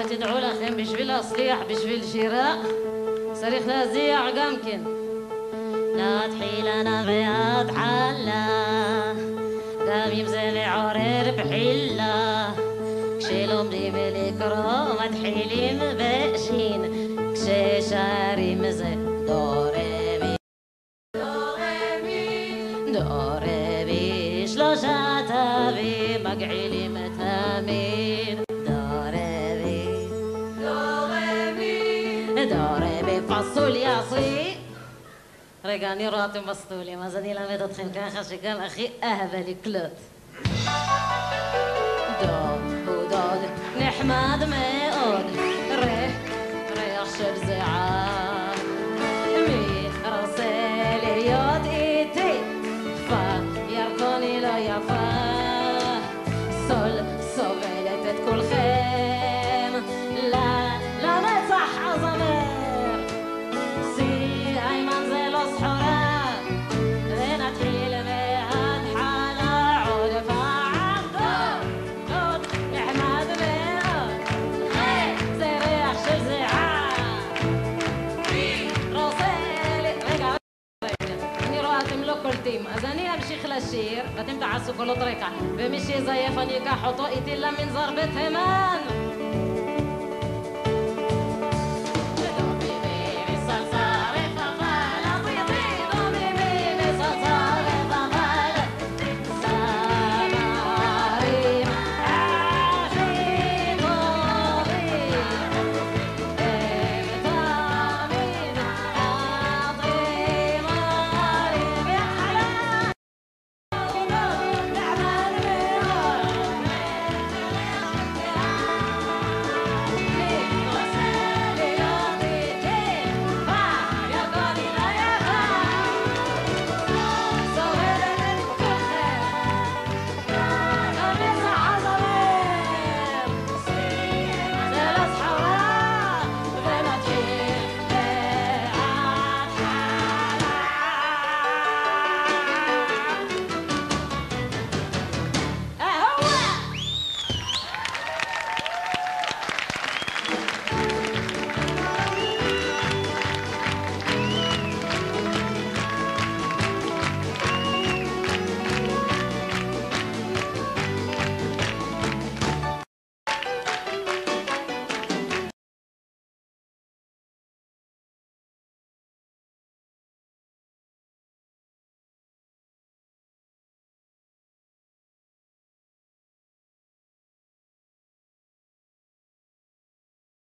فتدعوا لكم בשביל להצליח, בשביל שירה, צריך להזיע גם כן. להתחיל ענה והתחלה, גם אם זה לעורר בחילה. כשלומדים לקרוא מתחילים בשין, כששרים זה דו רמי, דו רמי, דו רמי, שלושה תווים מגעילים תמיד. דו רמי, דו רמי, דו רמי, פסוליה סי. רגע, אני רואה אתם מסטולים, אז אני אלמד אתכם ככה שגם הכי אהבה לקלוט. דו הוא דוד נחמד מאוד, ריח של זיעה. מי רוצה להיות איתי? פה ירקוני לא יפה, סול סובלת את כולכם, לנצח הזמר. סי איימן זה לא סחורה, ונתחיל מההתחלה עוד פעם. דוד נחמד מאוד, זה ריח של זיעה. מי רוצה רגע, אני רואה אתם לא קולטים, אז אני אמשיך לשיר ואתם תעשו קולות רקע, ומי שיזייף אני אקח אותו איתי למנזר בתימן.